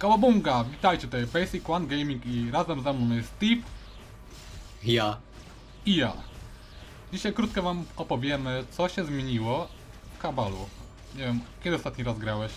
Kałabunga! Witajcie tutaj, Basic One Gaming i razem ze mną jest Steve Ja. i ja. Dzisiaj krótko wam opowiemy, co się zmieniło w Kabalu. Nie wiem, kiedy ostatni raz grałeś?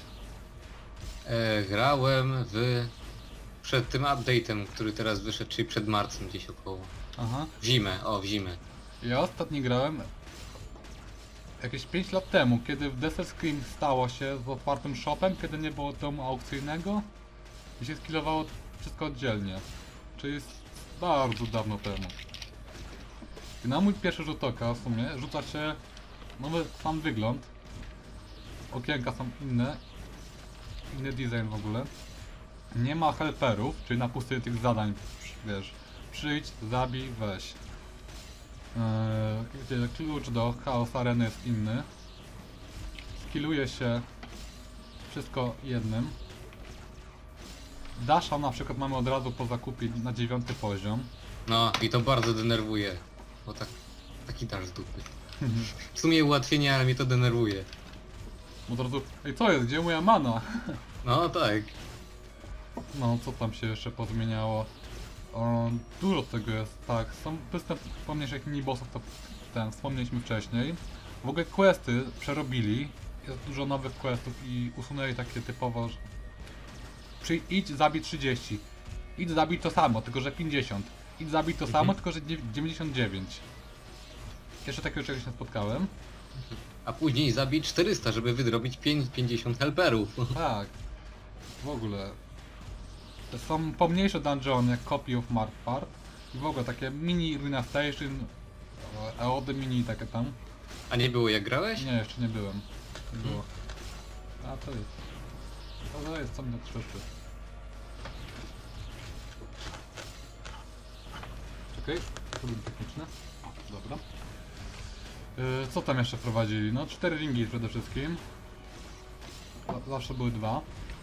Grałem przed tym update'em, który teraz wyszedł, czyli przed marcem gdzieś około. Aha. W zimę, w zimę. Ja ostatni grałem jakieś 5 lat temu, kiedy w Desert Scream stało się z otwartym shopem, kiedy nie było domu aukcyjnego i się skillowało wszystko oddzielnie. Czyli jest bardzo dawno temu. I na mój pierwszy rzut oka w sumie rzuca się nowy sam wygląd. Okienka są inny design w ogóle. Nie ma helperów, czyli na pustyni tych zadań, wiesz, przyjdź, zabij, weź. Gdzie klucz do Chaos Areny jest inny. Skilluje się wszystko jednym. Dasha na przykład mamy od razu po zakupie na 9 poziom. No i to bardzo denerwuje. Bo taki dasz z dupy. W sumie ułatwienie, ale mnie to denerwuje. Od razu, ej, co jest, gdzie moja mana? No tak. No, co tam się jeszcze pozmieniało? Dużo tego jest, tak. Są występ pomniejszych minibossów, to wspomnieliśmy wcześniej. W ogóle questy przerobili. Jest dużo nowych questów i usunęli takie typowo, że idź, zabij 30. Idź, zabij to samo, tylko że 50. Idź, zabij to samo, tylko że 99. Jeszcze takiego czegoś nie spotkałem. A później zabij 400, żeby wydrobić 50 helperów. Tak. W ogóle. To są pomniejsze dungeony jak Copy of Mark Part. I w ogóle takie mini Ruina Station, Eody mini takie tam. A nie było jak grałeś? Nie, jeszcze nie byłem. Nie było. A to jest. To jest co mnie tak krzyczy. Czekaj, problem techniczny. Dobra. Co tam jeszcze wprowadzili? No 4 ringi przede wszystkim. Zawsze były 2.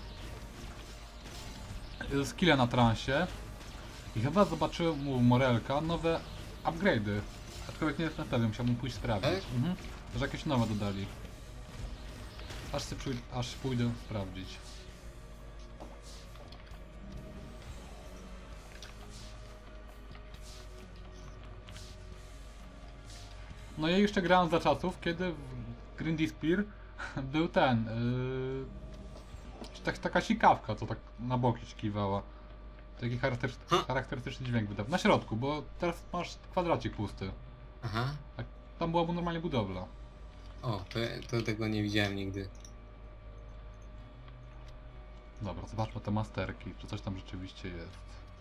Skille na transie. I chyba zobaczyłem u Morelka nowe upgrade'y. Aczkolwiek nie jestem pewien, musiałbym pójść sprawdzić. Że jakieś nowe dodali. Aż pójdę sprawdzić. No ja jeszcze grałem za czasów, kiedy w Grindy Spear był ten... taka sikawka, co tak na boki kiwała. Taki charakterystyczny dźwięk wydał. Na środku, bo teraz masz kwadracik pusty. Aha. Tak, tam była normalnie budowla. O, to tego nie widziałem nigdy. Dobra, zobaczmy te masterki, czy coś tam rzeczywiście jest.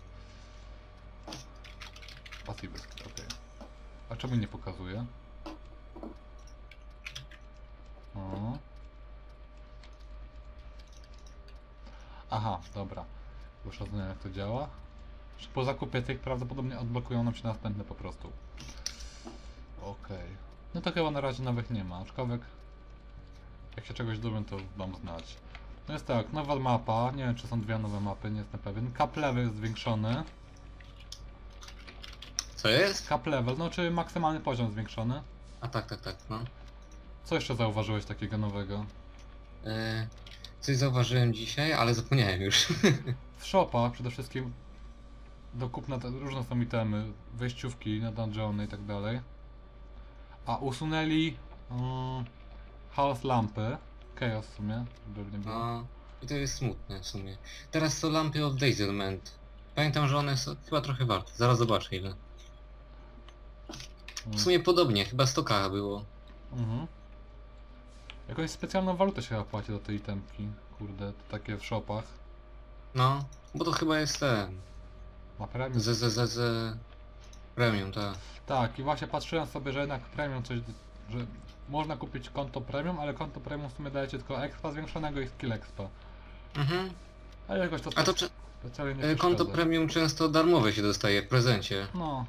Passive skill, okej. A czemu nie pokazuje? O. Aha, dobra. Już rozumiem, jak to działa. Że po zakupie tych prawdopodobnie odblokują nam się następne po prostu. Okej. No to chyba na razie nowych nie ma, aczkolwiek jak się czegoś dowiem, to dam znać. No jest tak, nowa mapa, nie wiem czy są dwie nowe mapy, nie jestem pewien. Cap level jest zwiększony. Co jest? Cap level, no czy maksymalny poziom zwiększony. A tak, no. Co jeszcze zauważyłeś takiego nowego? Coś zauważyłem dzisiaj, ale zapomniałem już. W shopach przede wszystkim do kupna różne są itemy, wejściówki na dungeony i tak dalej. A usunęli chaos lampy, chaos w sumie, żeby nie było. No, i to jest smutne w sumie. Teraz są lampy of Dazement. Pamiętam, że one są chyba trochę warte. Zaraz zobaczę ile. W sumie podobnie, chyba 100k było. Jakąś specjalną walutę się chyba płaci do tej itemki, kurde, to takie w shopach. No, bo to chyba jest ten... Ma premium. Premium, tak. Tak, i właśnie patrzyłem sobie, że jednak premium coś, że można kupić konto premium, ale konto premium w sumie dajecie tylko expa zwiększonego i skill expa. A jakoś to specjalnie nie konto przeszkadza. premium często darmowe się dostaje w prezencie. No.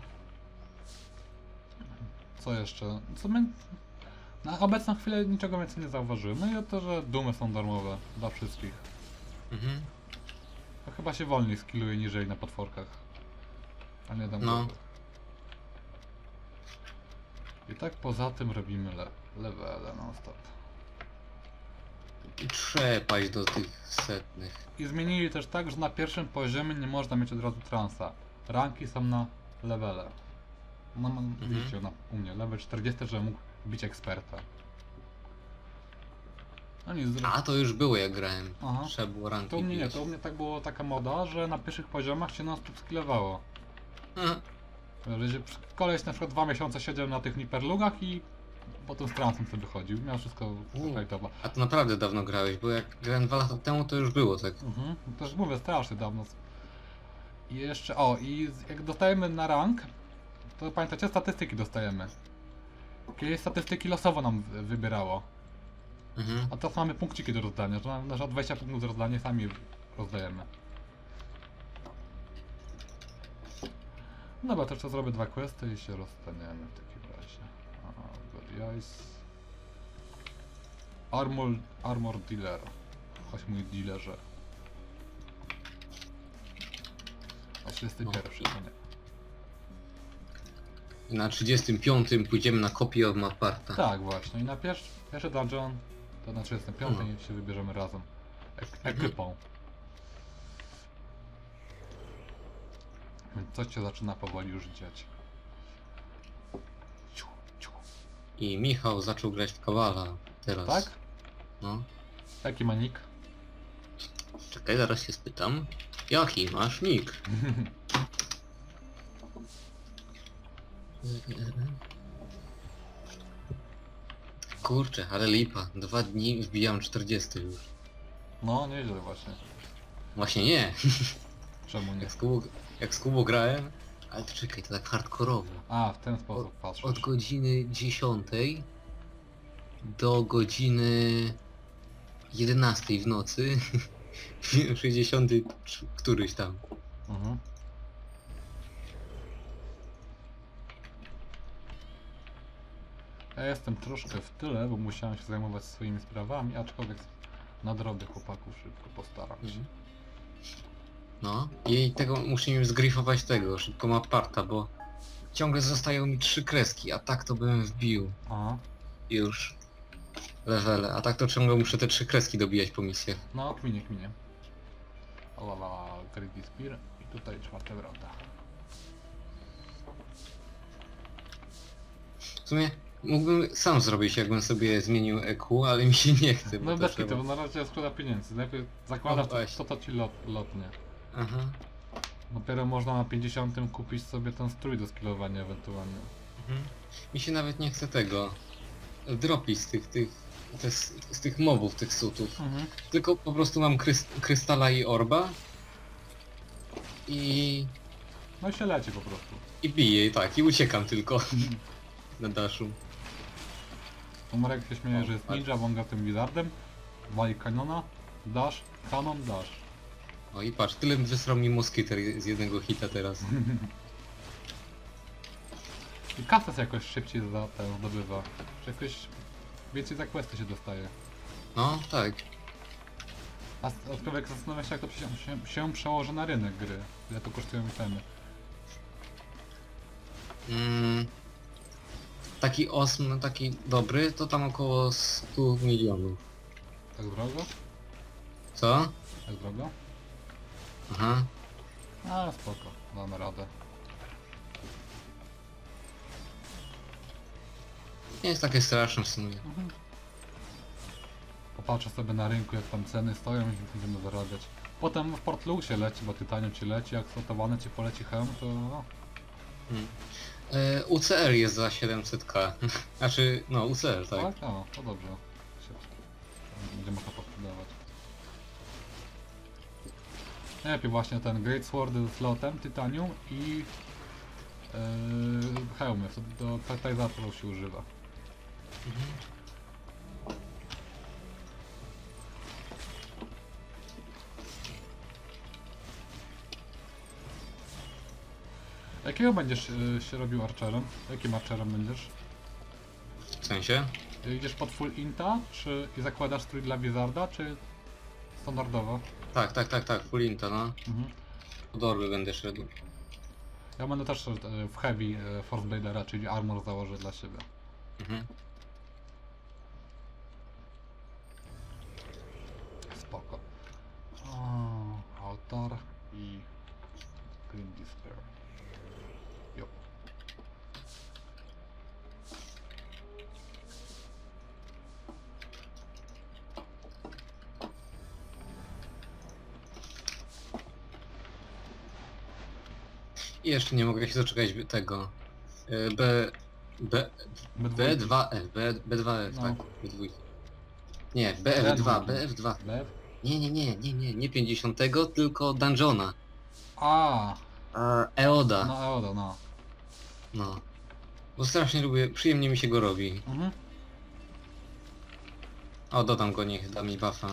Co jeszcze? Co my... Na obecną chwilę niczego więcej nie zauważyłem. No i to, że dumy są darmowe dla wszystkich. To chyba się wolniej skilluje niżej na potworkach. A nie dam No. I tak poza tym robimy levele non stop. i trzepać do tych setnych. I zmienili też tak, że na pierwszym poziomie nie można mieć od razu transa. Ranki są na levele. No widzicie u mnie, level 40, że mógł bić eksperta. No nic, A to już było jak grałem. Aha. Trzeba było ranki To u mnie nie, bić. to u mnie tak było taka moda, że na pierwszych poziomach się non-stop skillowało. Aha. Że koleś na przykład 2 miesiące siedział na tych niperlugach i potem z transem sobie wychodził. Miał wszystko fajtowo. A to naprawdę dawno grałeś, bo jak grałem 2 lata temu to już było tak. To już mówię, strasznie dawno. I jeszcze, jak dostajemy na rank, to pamiętacie, statystyki dostajemy. Kiedyś statystyki losowo nam wybierało. A teraz mamy punkciki do rozdania, że na przykład 20 punktów do rozdania sami rozdajemy. Dobra, to jeszcze zrobię 2 questy i się rozstaniemy w takim razie. God Ice. Armor Dealer. Chodź mój dealerze. A 31 to nie. Na 35 pójdziemy na Copy of Maparta. Tak właśnie, i na pierwszy dungeon to na 35 się wybierzemy razem. Ekipą. Więc coś się zaczyna powoli już dziać. I Michał zaczął grać w Kowala teraz. Tak? No. Jaki ma nick? Czekaj, zaraz się spytam. Jaki masz nick? Kurczę, ale lipa. 2 dni wbijam 40 już. No, nieźle właśnie. Właśnie nie. Czemu nie? Jak z Kubą grałem, ale to czekaj, to tak hardkorowo. A, w ten sposób patrzysz. Od godziny 10 do godziny 11 w nocy. 60 któryś tam. Mhm. Ja jestem troszkę w tyle, bo musiałem się zajmować swoimi sprawami, aczkolwiek nadrobię chłopaków szybko, postaram się. No i tego musimy zgrifować tego, szybko Maparta, bo ciągle zostają mi 3 kreski, a tak to bym wbił Aha. już levele, a tak to ciągle muszę te 3 kreski dobijać po misjach. No, kminie. Olala, Greedy Spear i tutaj 4 wrota. W sumie mógłbym sam zrobić, jakbym sobie zmienił EQ, ale mi się nie chce, bo No to bez trzeba... kitu, bo na razie jest szkoda pieniędzy. Najpierw zakładasz No właśnie. to ci lotnie. Aha. Dopiero można na 50 kupić sobie ten strój do skillowania ewentualnie. Mi się nawet nie chce tego dropić z tych mobów, tych sutów. Tylko po prostu mam krystala i orba i No i się leci po prostu. biję, tak, i uciekam tylko na daszu. Marek się śmieje, O, że jest tak. ninja, bo on gra tym wizardem. Wali kanona, dash, kanon, dash. O i patrz, tyle wysrał mi moskiter z jednego hita teraz. I kasę jakoś szybciej zdobywa. Czy jakoś więcej za questy się dostaje. No, tak. A aczkolwiek zastanawiam się, jak to się przełoży na rynek gry. Ile to kosztują itemy. Taki osm, taki dobry, to tam około 100 milionów. Tak drogo? Co? Tak drogo? Aha. Ale spoko, damy radę. Nie jest takie straszne w sumie. Popatrzę sobie na rynku, jak tam ceny stoją i będziemy zarabiać. Potem w Portluxie leci, bo Tytanium ci leci, jak sortowany ci poleci hełm, to... No. UCR jest za 700k. Znaczy, no UCR, tak. Tak? O, to dobrze. Będzie można posprzedawać. Najlepiej właśnie ten Great Sword z lotem, Tytanium i hełmy, to do petardatorów się używa. Jakiego będziesz się robił archerem? Jakim archerem będziesz? W sensie? Idziesz pod full inta, czy i zakładasz strój dla wizarda, czy standardowo? Tak, full inta, no. Od orby będę szedł. Ja będę też w heavy Force Bladera, czyli armor założę dla siebie. Lotar i Green Despair. Jo. I jeszcze nie mogę się doczekać tego. B... B... B2F, B2F, No. tak, B2. Nie, BF2, Ten BF2. Lew? Nie 50, tylko Dungeona. A, Eoda. no Eoda, no. No. Bo strasznie lubię, przyjemnie mi się go robi. Mhm. O, dodam go, niech da mi buffa.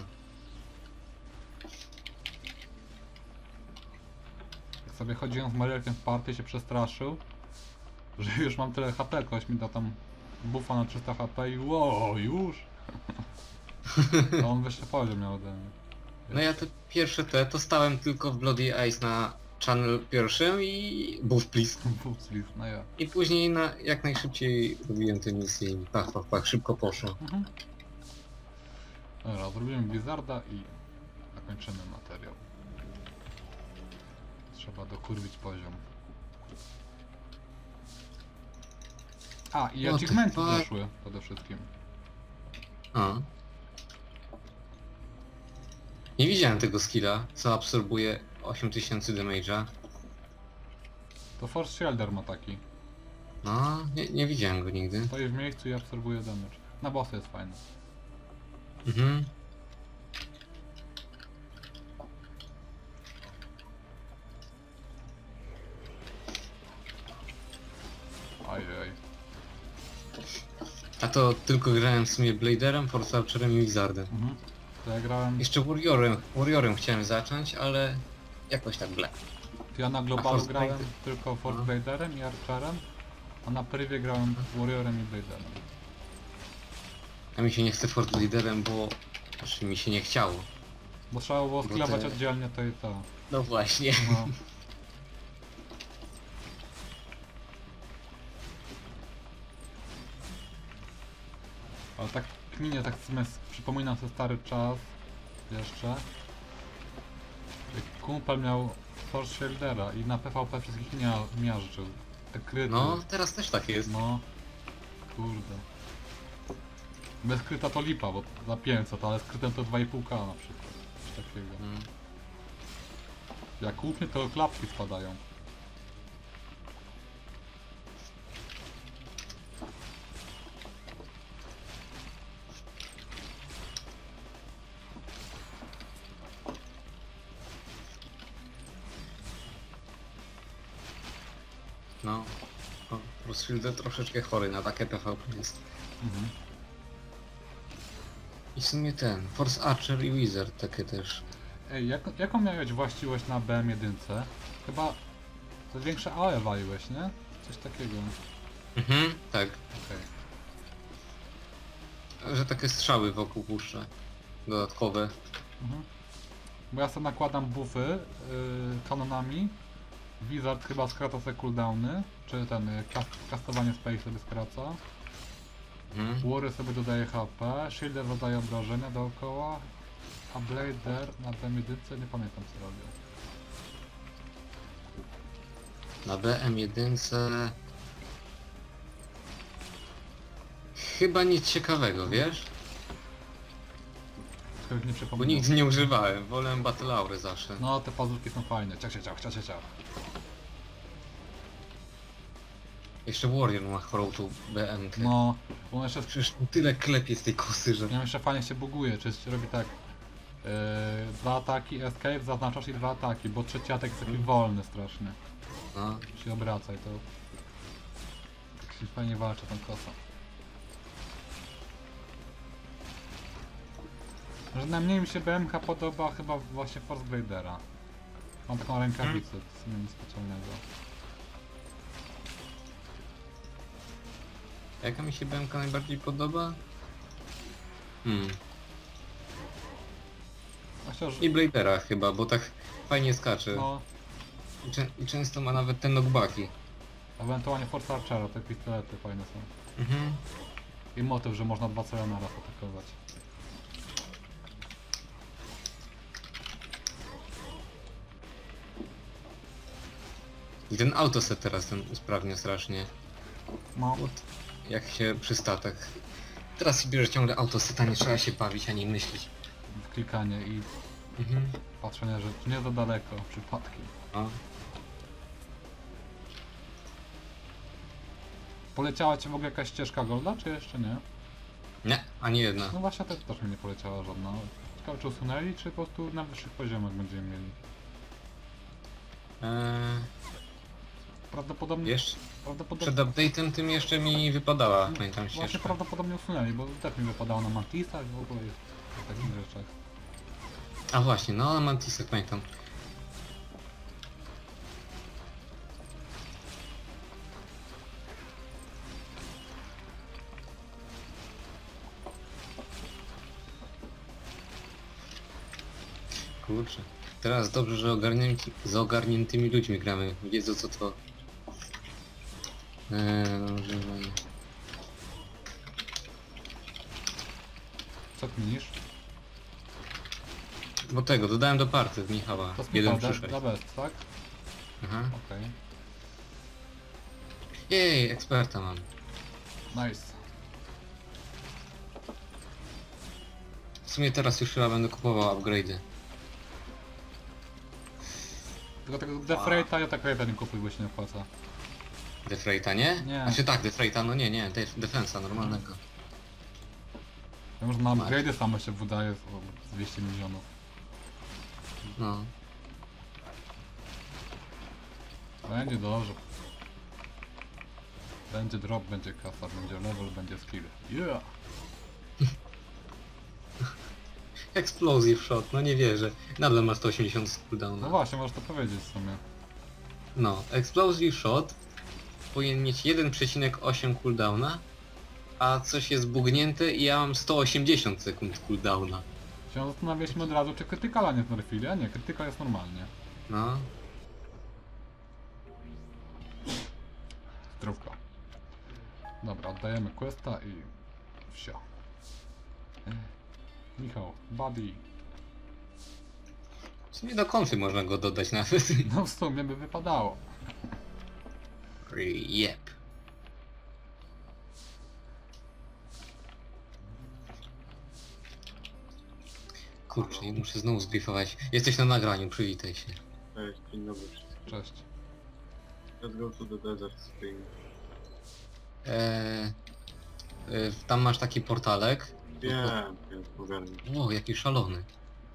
Jak sobie chodziłem z Marielkiem w partii, się przestraszył, że już mam tyle HP, ktoś mi da tam buffa na 300 HP i wow, już? A on wyższy poziom miał ode mnie. No ja te pierwsze to stałem tylko w Bloody Ice na channel pierwszym i buff please. Buff sleeve, no ja. I później jak najszybciej robiłem te misje i pach, szybko poszło. Mhm. Dobra, zrobimy Blizzarda i zakończymy materiał. Trzeba dokurwić poziom. A, i No achievementy to- doszły przede wszystkim. A. Nie widziałem tego skilla, co absorbuje 8000 damage'a. To Force Shielder ma taki. No, nie widziałem go nigdy. Stoi w miejscu i absorbuje damage. Na bossy jest fajny. Mhm. Ajej. A to tylko grałem w sumie Bladerem, Force Archerem i Wizardem. Mhm. To ja grałem... Jeszcze Warriorem chciałem zacząć, ale jakoś tak ble. Ja na A globalu Force grałem Blade? tylko Force No. Bladerem i Archerem, a na privie grałem Warriorem i Bladerem. A mi się nie chce Force Leaderem, bo... Znaczy mi się nie chciało. Bo trzeba było Bo skillować te- oddzielnie to i to. No właśnie. No. Ale tak kminie, tak w sumie przypominam sobie stary czas jeszcze. Jak kumpel miał Force Shieldera i na PvP wszystkich miażdżył. Te kryty. No, teraz też tak jest. No. Kurde. Bez kryta to lipa, bo za 500, ale z krytem to 2,5k na przykład. Coś takiego. Mm. Jak łupnie to klapki spadają. No. Rothschilder troszeczkę chory na takie PvP jest. Mhm. I w sumie ten, Force Archer i Wizard takie też. Ej, jaką miałeś właściwość na BM1? Chyba to większe AOE waliłeś, nie? Coś takiego. Mhm, tak. Okej. Że takie strzały wokół puszczę. Dodatkowe. Mhm. Bo ja sobie nakładam buffy kanonami. Wizard chyba skraca sobie cooldowny, czy ten kastowanie space sobie skraca. Mhm. Warrior sobie dodaje HP, Shielder dodaje obrażenia dookoła, a Blader na BM1 nie pamiętam co robię. Na BM1 chyba nic ciekawego, wiesz? Których nie Bo przypominam. nigdy nie używałem, wolę Battle Aury zawsze. No te pazurki są fajne, ciach. Jeszcze Warrior ma chorą tą BM. No, bo on jeszcze, Przecież tyle klepie z tej kosy, że... nie wiem, jeszcze fajnie się buguje, czy robi tak. Dwa ataki, escape, zaznaczasz i dwa ataki, bo trzeci atak jest taki wolny strasznie. No. Się obraca i to... Tak się fajnie walczy tą kosą. Że najmniej mi się BMK podoba chyba właśnie Force Bladera. Mam taką rękawicę, w sumie nic specjalnego. Jaka mi się BMK najbardziej podoba? Myślę, że... I Bladera chyba, bo tak fajnie skacze. No, I często ma nawet te knockbacki. ewentualnie Force Archera, te pistolety fajne są. Mhm. I motyw, że można dwa cele na raz atakować. I ten autoset teraz ten usprawnia strasznie. No, Jak się przy statach. Teraz się bierze ciągle autoseta, nie trzeba się bawić ani myśleć. klikanie i Mhm. patrzenie, że nie za daleko, przypadkiem. No. Poleciała ci w ogóle jakaś ścieżka Golda, czy jeszcze nie? Nie, ani jedna. No właśnie też mi nie poleciała żadna. Ciekawe czy usunęli, czy po prostu na wyższych poziomach będziemy mieli. Prawdopodobnie... Wiesz, prawdopodobnie... przed update'em tym jeszcze mi wypadała, pamiętam Właśnie ścieżka. prawdopodobnie usunęli, bo tak mi wypadało na Mantisach w ogóle i w takich rzeczach. A właśnie, no na Mantisach pamiętam. Kurczę. Teraz dobrze, że z ogarniętymi ludźmi gramy. Wiedzą co to... używanie. Co kminisz? Bo tego, dodałem do party Michała. To jest 1 Michał, przy 6. dla best, tak? Aha. Okej. Jej, eksperta mam. Nice. W sumie teraz już chyba będę kupował upgrade'y. Tylko tego Defrayta ja tak Raita nie kupuj, bo się nie opłaca. Defrayta, nie? Nie. Znaczy tak, Defrayta, no nie, Defensa normalnego. Ja może na upgrade'y same się wydaje z 200 milionów. No. Będzie dobrze. Będzie drop, będzie kasa, będzie level, będzie skill. Yeah! Explosive shot, no nie wierzę. Nadal ma 180 No cooldowna. właśnie, możesz to powiedzieć w sumie. No, Explosive shot powinien mieć 1,8 cooldowna, a coś jest bugnięte i ja mam 180 sekund cooldowna. Się zastanawialiśmy od razu, czy krytykala nie znerfili, a nie, krytykal jest normalnie. No. Zdrówko. Dobra, oddajemy questa i... wsio. Michał, buddy. W sumie do konfy można go dodać nawet. No w sumie by wypadało. Jep. Kurczę, nie muszę znowu zbriefować. Jesteś na nagraniu, przywitaj się. Cześć, dzień dobry wszystkim. Cześć. Let's go to the desert spring. Tam masz taki portalek. Wiem, ogarnę. O, jaki szalony.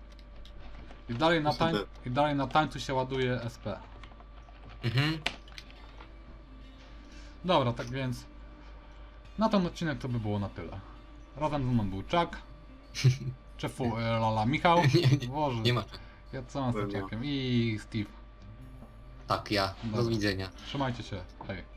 I dalej na tańcu się ładuje SP. Mhm. Dobra, tak więc... Na ten odcinek to by było na tyle. Razem ze mną był Chuck. Czefu, lala, Michał. Nie, Boże, nie ma. ja co mam z Pewnie. Chuckiem. I Steve. Tak, ja. Do Dobra. widzenia. Trzymajcie się, hej.